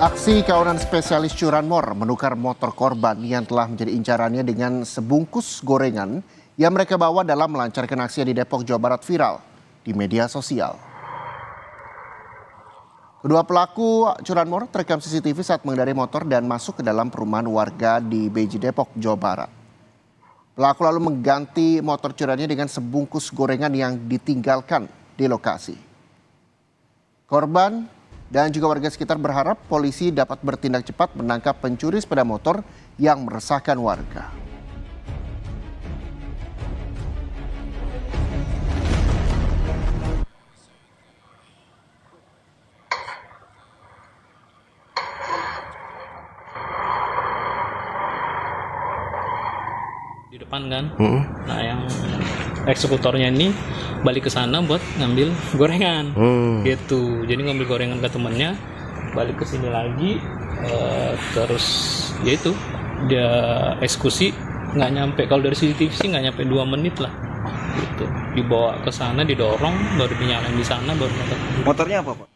Aksi kawanan spesialis curanmor menukar motor korban yang telah menjadi incarannya dengan sebungkus gorengan yang mereka bawa dalam melancarkan aksi di Depok, Jawa Barat viral di media sosial. Kedua pelaku curanmor terekam CCTV saat mengendarai motor dan masuk ke dalam perumahan warga di Beji, Depok, Jawa Barat. Pelaku lalu mengganti motor curannya dengan sebungkus gorengan yang ditinggalkan di lokasi. Korban dan juga warga sekitar berharap polisi dapat bertindak cepat menangkap pencuri sepeda motor yang meresahkan warga. Di depan kan, nah yang eksekutornya ini balik ke sana buat ngambil gorengan, gitu. Jadi ngambil gorengan ke temennya, balik ke sini lagi, terus ya itu dia eksekusi nggak nyampe, kalau dari CCTV sih nggak nyampe 2 menit lah, gitu. Dibawa ke sana, didorong, baru dinyalain di sana, baru motornya apa, Pak?